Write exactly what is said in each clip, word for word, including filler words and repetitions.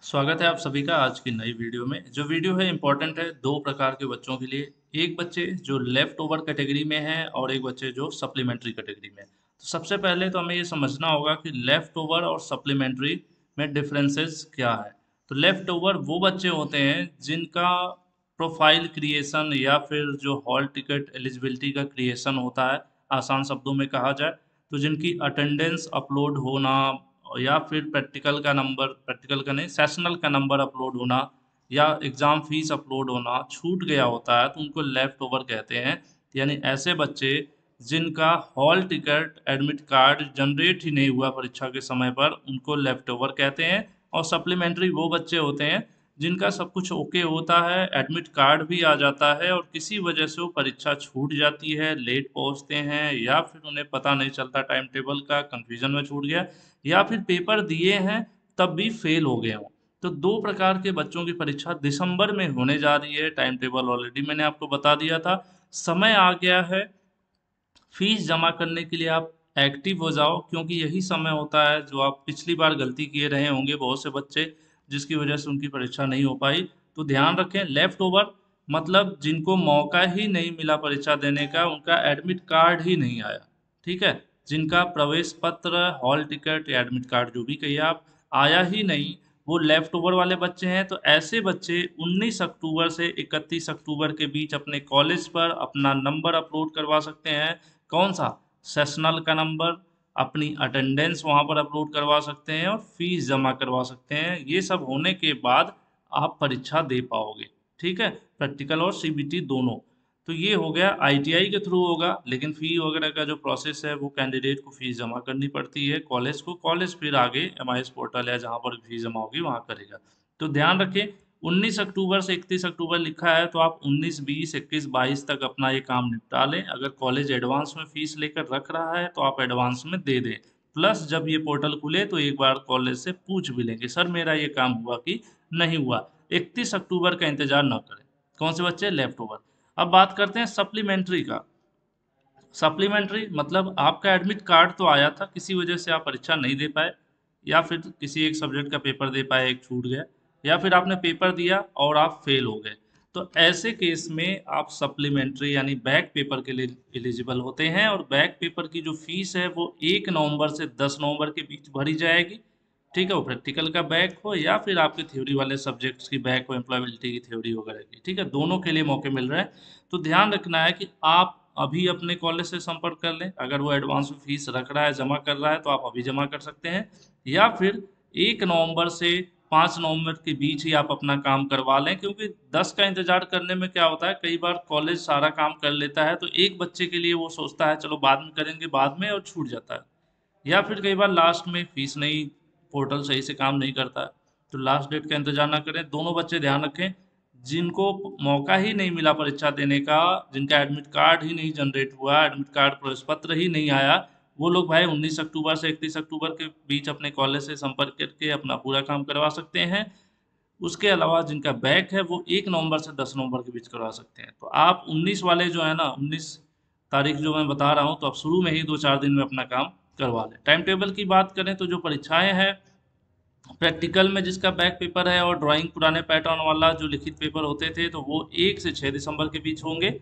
स्वागत है आप सभी का आज की नई वीडियो में। जो वीडियो है इम्पोर्टेंट है दो प्रकार के बच्चों के लिए। एक बच्चे जो लेफ्ट ओवर कैटेगरी में हैं और एक बच्चे जो सप्लीमेंट्री कैटेगरी में हैं। तो सबसे पहले तो हमें ये समझना होगा कि लेफ्ट ओवर और सप्लीमेंट्री में डिफरेंसेस क्या है। तो लेफ्ट ओवर वो बच्चे होते हैं जिनका प्रोफाइल क्रिएशन या फिर जो हॉल टिकट एलिजिबिलिटी का क्रिएशन होता है, आसान शब्दों में कहा जाए तो जिनकी अटेंडेंस अपलोड होना या फिर प्रैक्टिकल का नंबर प्रैक्टिकल का नहीं सेशनल का नंबर अपलोड होना या एग्ज़ाम फीस अपलोड होना छूट गया होता है तो उनको लेफ्ट ओवर कहते हैं। यानी ऐसे बच्चे जिनका hall ticket admit card generate ही नहीं हुआ परीक्षा के समय पर उनको लेफ्ट ओवर कहते हैं। और सप्लीमेंट्री वो बच्चे होते हैं जिनका सब कुछ ओके होता है, एडमिट कार्ड भी आ जाता है और किसी वजह से वो परीक्षा छूट जाती है, लेट पहुंचते हैं या फिर उन्हें पता नहीं चलता टाइम टेबल का, कंफ्यूजन में छूट गया या फिर पेपर दिए हैं तब भी फेल हो गए हों। तो दो प्रकार के बच्चों की परीक्षा दिसंबर में होने जा रही है। टाइम टेबल ऑलरेडी मैंने आपको बता दिया था। समय आ गया है फीस जमा करने के लिए। आप एक्टिव हो जाओ क्योंकि यही समय होता है जो आप पिछली बार गलती किए रहे होंगे बहुत से बच्चे, जिसकी वजह से उनकी परीक्षा नहीं हो पाई। तो ध्यान रखें, लेफ्ट ओवर मतलब जिनको मौका ही नहीं मिला परीक्षा देने का, उनका एडमिट कार्ड ही नहीं आया। ठीक है, जिनका प्रवेश पत्र, हॉल टिकट या एडमिट कार्ड जो भी कहिए आप, आया ही नहीं, वो लेफ्ट ओवर वाले बच्चे हैं। तो ऐसे बच्चे उन्नीस अक्टूबर से इकतीस अक्टूबर के बीच अपने कॉलेज पर अपना नंबर अपलोड करवा सकते हैं। कौन सा? सेशनल का नंबर, अपनी अटेंडेंस वहाँ पर अपलोड करवा सकते हैं और फीस जमा करवा सकते हैं। ये सब होने के बाद आप परीक्षा दे पाओगे। ठीक है, प्रैक्टिकल और सीबीटी दोनों। तो ये हो गया, आईटीआई के थ्रू होगा लेकिन फ़ी वगैरह का जो प्रोसेस है वो कैंडिडेट को फ़ीस जमा करनी पड़ती है कॉलेज को। कॉलेज फिर आगे एमआईएस पोर्टल है जहाँ पर फीस जमा होगी वहाँ करेगा। तो ध्यान रखें, उन्नीस अक्टूबर से इकतीस अक्टूबर लिखा है तो आप उन्नीस, बीस, इक्कीस, बाईस तक अपना ये काम निपटा लें। अगर कॉलेज एडवांस में फीस लेकर रख रहा है तो आप एडवांस में दे दें। प्लस जब ये पोर्टल खुले तो एक बार कॉलेज से पूछ भी लेंगे, सर मेरा ये काम हुआ कि नहीं हुआ। इकतीस अक्टूबर का इंतजार ना करें। कौन से बच्चे? Left over. अब बात करते हैं सप्लीमेंट्री का। सप्लीमेंट्री मतलब आपका एडमिट कार्ड तो आया था, किसी वजह से आप परीक्षा नहीं दे पाए या फिर किसी एक सब्जेक्ट का पेपर दे पाए, एक छूट गया, या फिर आपने पेपर दिया और आप फेल हो गए। तो ऐसे केस में आप सप्लीमेंट्री यानी बैक पेपर के लिए एलिजिबल होते हैं। और बैक पेपर की जो फीस है वो एक नवंबर से दस नवंबर के बीच भरी जाएगी। ठीक है, वो प्रैक्टिकल का बैक हो या फिर आपके थ्योरी वाले सब्जेक्ट्स की बैक हो, एम्प्लॉयबिलिटी की थ्योरी वगैरह की। ठीक है, दोनों के लिए मौके मिल रहे हैं। तो ध्यान रखना है कि आप अभी अपने कॉलेज से संपर्क कर लें। अगर वो एडवांस में फीस रख रहा है, जमा कर रहा है तो आप अभी जमा कर सकते हैं, या फिर एक नवंबर से पाँच नवंबर के बीच ही आप अपना काम करवा लें। क्योंकि दस का इंतजार करने में क्या होता है, कई बार कॉलेज सारा काम कर लेता है तो एक बच्चे के लिए वो सोचता है चलो बाद में करेंगे बाद में, और छूट जाता है। या फिर कई बार लास्ट में फीस नहीं, पोर्टल सही से काम नहीं करता है, तो लास्ट डेट का इंतजार ना करें। दोनों बच्चे ध्यान रखें, जिनको मौका ही नहीं मिला परीक्षा देने का, जिनका एडमिट कार्ड ही नहीं जनरेट हुआ, एडमिट कार्ड प्रवेश पत्र ही नहीं आया, वो लोग भाई उन्नीस अक्टूबर से इकतीस अक्टूबर के बीच अपने कॉलेज से संपर्क करके अपना पूरा काम करवा सकते हैं। उसके अलावा जिनका बैक है वो एक नवंबर से दस नवंबर के बीच करवा सकते हैं। तो आप उन्नीस वाले जो है ना, उन्नीस तारीख जो मैं बता रहा हूँ, तो आप शुरू में ही दो चार दिन में अपना काम करवा लें। टाइम टेबल की बात करें तो जो परीक्षाएं हैं, प्रैक्टिकल में जिसका बैक पेपर है और ड्राइंग पुराने पैटर्न वाला जो लिखित पेपर होते थे तो वो एक से छः दिसंबर के बीच होंगे।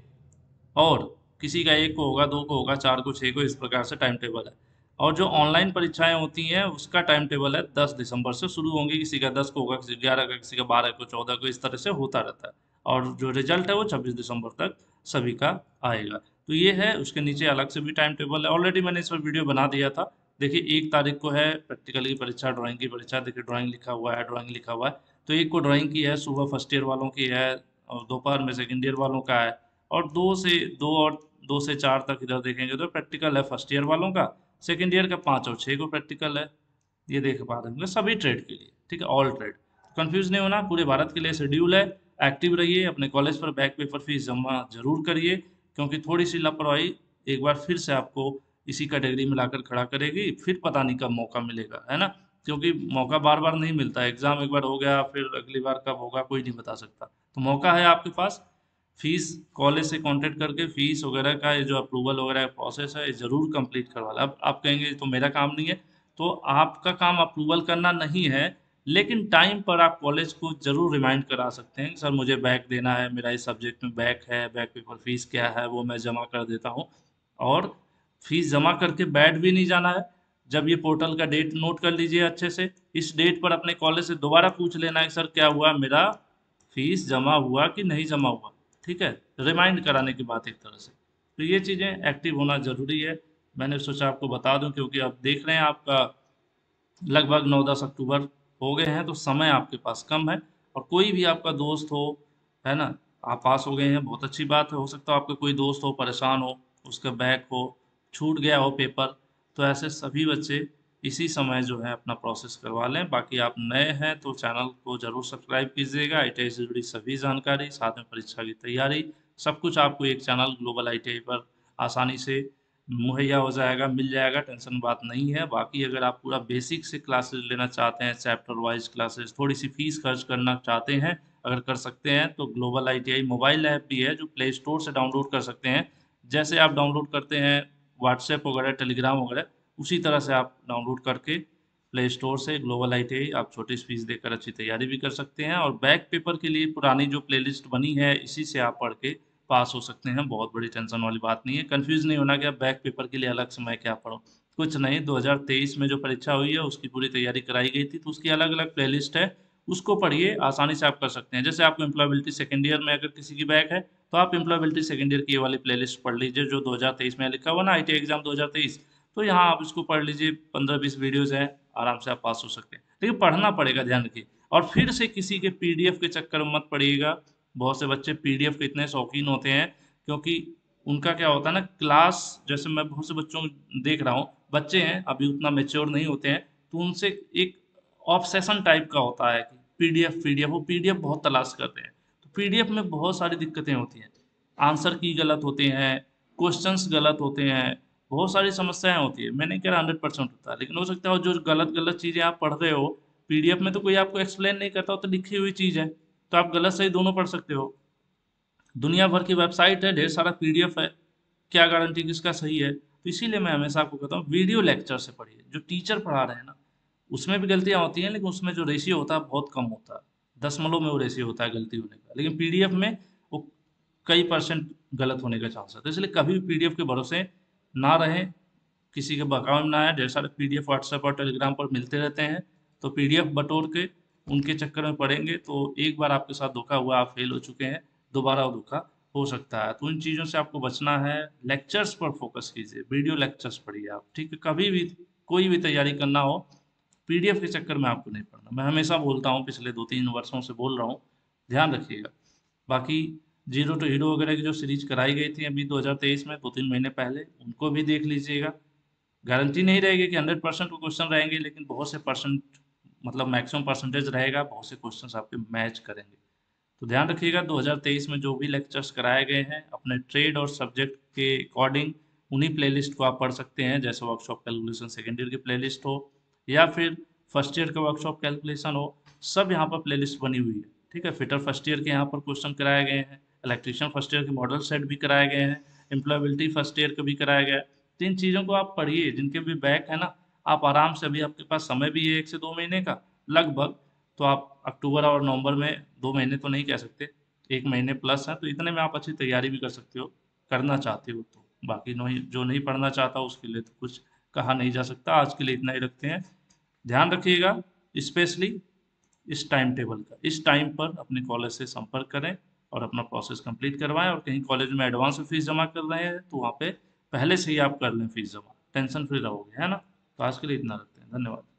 और किसी का एक को होगा, दो को होगा, चार को, छः को, इस प्रकार से टाइम टेबल है। और जो ऑनलाइन परीक्षाएं होती हैं उसका टाइम टेबल है दस दिसंबर से शुरू होंगी। किसी का दस को होगा, किसी ग्यारह का, किसी का बारह को, चौदह को, इस तरह से होता रहता है। और जो रिजल्ट है वो छब्बीस दिसंबर तक सभी का आएगा। तो ये है, उसके नीचे अलग से भी टाइम टेबल है, ऑलरेडी मैंने इस पर वीडियो बना दिया था। देखिए, एक तारीख को है प्रैक्टिकल की परीक्षा, ड्राइंग की परीक्षा। देखिए ड्राइंग लिखा हुआ है, ड्राइंग लिखा हुआ है। तो एक को ड्राइंग की है, सुबह फर्स्ट ईयर वालों की है और दोपहर में सेकेंड ईयर वालों का है। और दो से दो और दो से चार तक इधर देखेंगे तो प्रैक्टिकल है फर्स्ट ईयर वालों का। सेकेंड ईयर का पाँच और छः को प्रैक्टिकल है। ये देख पा रहे होंगे सभी ट्रेड के लिए। ठीक है, ऑल ट्रेड। कंफ्यूज नहीं होना, पूरे भारत के लिए शेड्यूल है। एक्टिव रहिए, अपने कॉलेज पर बैक पेपर फीस जमा जरूर करिए, क्योंकि थोड़ी सी लापरवाही एक बार फिर से आपको इसी कैटेगरी में लाकर खड़ा करेगी। फिर पता नहीं कब मौका मिलेगा, है ना। क्योंकि मौका बार बार नहीं मिलता है। एग्जाम एक बार हो गया, फिर अगली बार कब होगा कोई नहीं बता सकता। तो मौका है आपके पास। फीस कॉलेज से कांटेक्ट करके फीस वगैरह का ये जो अप्रूवल वगैरह प्रोसेस है ये ज़रूर कंप्लीट करवा लें। अब आप कहेंगे तो मेरा काम नहीं है, तो आपका काम अप्रूवल करना नहीं है, लेकिन टाइम पर आप कॉलेज को ज़रूर रिमाइंड करा सकते हैं कि सर मुझे बैक देना है, मेरा इस सब्जेक्ट में बैक है, बैक पेपर फीस क्या है वो मैं जमा कर देता हूँ। और फीस जमा करके बैठ भी नहीं जाना है। जब ये पोर्टल का डेट नोट कर लीजिए अच्छे से, इस डेट पर अपने कॉलेज से दोबारा पूछ लेना है सर क्या हुआ, मेरा फीस जमा हुआ कि नहीं जमा हुआ। ठीक है, रिमाइंड कराने की बात एक तरह से। तो ये चीज़ें एक्टिव होना ज़रूरी है। मैंने सोचा आपको बता दूं क्योंकि आप देख रहे हैं आपका लगभग नौ दस अक्टूबर हो गए हैं, तो समय आपके पास कम है। और कोई भी आपका दोस्त हो, है ना, आप पास हो गए हैं, बहुत अच्छी बात है। हो सकता है आपका कोई दोस्त हो परेशान हो, उसका बैक हो, छूट गया हो पेपर, तो ऐसे सभी बच्चे इसी समय जो है अपना प्रोसेस करवा लें। बाकी आप नए हैं तो चैनल को ज़रूर सब्सक्राइब कीजिएगा। आई टी आई से जुड़ी सभी जानकारी, साथ में परीक्षा की तैयारी, सब कुछ आपको एक channel global I T I पर आसानी से मुहैया हो जाएगा, मिल जाएगा, टेंशन बात नहीं है। बाकी अगर आप पूरा बेसिक से क्लासेस लेना चाहते हैं, चैप्टर वाइज क्लासेस, थोड़ी सी फीस खर्च करना चाहते हैं, अगर कर सकते हैं तो global I T I mobile app भी है जो प्ले स्टोर से डाउनलोड कर सकते हैं। जैसे आप डाउनलोड करते हैं व्हाट्सएप वगैरह, टेलीग्राम वगैरह, उसी तरह से आप डाउनलोड करके प्ले स्टोर से ग्लोबल आई टी आई आप छोटी फीस देकर अच्छी तैयारी भी कर सकते हैं। और बैक पेपर के लिए पुरानी जो प्लेलिस्ट बनी है इसी से आप पढ़ के पास हो सकते हैं। बहुत बड़ी टेंशन वाली बात नहीं है, कंफ्यूज नहीं होना कि अब बैक पेपर के लिए अलग से मैं क्या पढूं। कुछ नहीं, दो हज़ार तेईस में जो परीक्षा हुई है उसकी पूरी तैयारी कराई गई थी, तो उसकी अलग अलग प्लेलिस्ट है, उसको पढ़िए, आसानी से आप कर सकते हैं। जैसे आपको एम्प्लॉयबिलिटी सेकेंड ईयर में अगर किसी की बैक है तो आप एम्प्लॉयबिलिटी सेकेंड ईयर की ये वाली प्लेलिस्ट पढ़ लीजिए जो दो हज़ार तेईस में लिखा हुआ ना, आई टी आई एग्जाम दो हज़ार तेईस। तो यहाँ आप इसको पढ़ लीजिए, पंद्रह बीस वीडियोज हैं, आराम से आप पास हो सकते हैं। लेकिन पढ़ना पड़ेगा, ध्यान रखिए। और फिर से किसी के पी डी एफ के चक्कर में मत पड़िएगा। बहुत से बच्चे पी डी एफ के इतने शौकीन होते हैं, क्योंकि उनका क्या होता है ना, क्लास, जैसे मैं बहुत से बच्चों को देख रहा हूँ, बच्चे हैं अभी उतना मेच्योर नहीं होते हैं, तो उनसे एक ऑब्सेशन टाइप का होता है कि पीडीएफ पीडीएफ, वो पीडीएफ बहुत तलाश करते हैं। तो पीडीएफ में बहुत सारी दिक्कतें होती हैं, आंसर की गलत होते हैं, क्वेश्चंस गलत होते हैं, बहुत सारी समस्याएं होती है। मैं नहीं कह रहा हंड्रेड परसेंट होता है, लेकिन हो सकता है जो गलत गलत चीज़ें आप पढ़ रहे हो, पीडीएफ में तो कोई आपको एक्सप्लेन नहीं करता हो, तो लिखी हुई चीज़ है, तो आप गलत सही दोनों पढ़ सकते हो। दुनिया भर की वेबसाइट है, ढेर सारा पी डी एफ है, क्या गारंटी किसका सही है। तो इसीलिए मैं हमेशा आपको कहता हूँ वीडियो लेक्चर से पढ़िए। जो टीचर पढ़ा रहे हैं ना, उसमें भी गलतियाँ होती हैं, लेकिन उसमें जो रेशियो होता है बहुत कम होता है, दशमलव में वो रेशियो होता है गलती होने का। लेकिन पी डी एफ में वो कई परसेंट गलत होने का चांस है। तो इसलिए कभी भी पी डी एफ के भरोसे ना रहें, किसी के बहकावे में ना आए। ढेर सारे पी डी एफ व्हाट्सएप और टेलीग्राम पर मिलते रहते हैं, तो पी डी एफ बटोर के उनके चक्कर में पड़ेंगे तो एक बार आपके साथ धोखा हुआ, आप फेल हो चुके हैं, दोबारा वो धोखा हो सकता है। तो इन चीज़ों से आपको बचना है। लेक्चर्स पर फोकस कीजिए, वीडियो लेक्चर्स पढ़िए आप, ठीक है। कभी भी कोई भी तैयारी करना हो, पी डी एफ के चक्कर में आपको नहीं पढ़ना। मैं हमेशा बोलता हूँ, पिछले दो तीन वर्षों से बोल रहा हूँ, ध्यान रखिएगा। बाकी जीरो टू हीरो वगैरह की जो सीरीज कराई गई थी अभी दो हज़ार तेईस में, दो तीन महीने पहले, उनको भी देख लीजिएगा। गारंटी नहीं रहेगी कि हंड्रेड परसेंट वो क्वेश्चन रहेंगे, लेकिन बहुत से परसेंट, मतलब मैक्सिमम परसेंटेज रहेगा, बहुत से क्वेश्चंस आपके मैच करेंगे। तो ध्यान रखिएगा, दो हज़ार तेईस में जो भी लेक्चर्स कराए गए हैं अपने ट्रेड और सब्जेक्ट के अकॉर्डिंग, उन्हीं प्लेलिस्ट को आप पढ़ सकते हैं। जैसे वर्कशॉप कैलकुलेशन सेकेंड ईयर की प्लेलिस्ट हो, या फिर फर्स्ट ईयर का वर्कशॉप कैलकुलेशन हो, सब यहाँ पर प्लेलिस्ट बनी हुई है, ठीक है। फिटर फर्स्ट ईयर के यहाँ पर क्वेश्चन कराए गए हैं, इलेक्ट्रीशियन फर्स्ट ईयर के मॉडल सेट भी कराए गए हैं, एम्प्लॉयबिलिटी फर्स्ट ईयर का भी कराया गया है। तो इन चीज़ों को आप पढ़िए, जिनके भी बैक है ना, आप आराम से, अभी आपके पास समय भी है एक से दो महीने का लगभग, तो आप अक्टूबर और नवंबर में, दो महीने तो नहीं कह सकते, एक महीने प्लस है, तो इतने में आप अच्छी तैयारी भी कर सकते हो, करना चाहते हो तो। बाकी नहीं, जो नहीं पढ़ना चाहता उसके लिए तो कुछ कहा नहीं जा सकता। आज के लिए इतना ही रखते हैं। ध्यान रखिएगा, स्पेशली इस टाइम टेबल का, इस टाइम पर अपने कॉलेज से संपर्क करें और अपना प्रोसेस कंप्लीट करवाएं। और कहीं कॉलेज में एडवांस में फीस जमा कर रहे हैं तो वहाँ पे पहले से ही आप कर लें फीस जमा, टेंशन फ्री रहोगे, है ना। तो आज के लिए इतना रखते हैं, धन्यवाद।